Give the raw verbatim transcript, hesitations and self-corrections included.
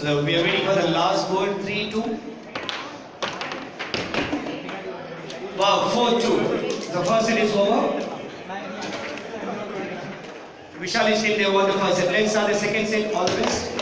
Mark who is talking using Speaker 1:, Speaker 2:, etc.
Speaker 1: So we are waiting for the last goal. three two. Wow, four two. The first set is over. Vishal is still there, won the first set. Let's start the second set. All the best.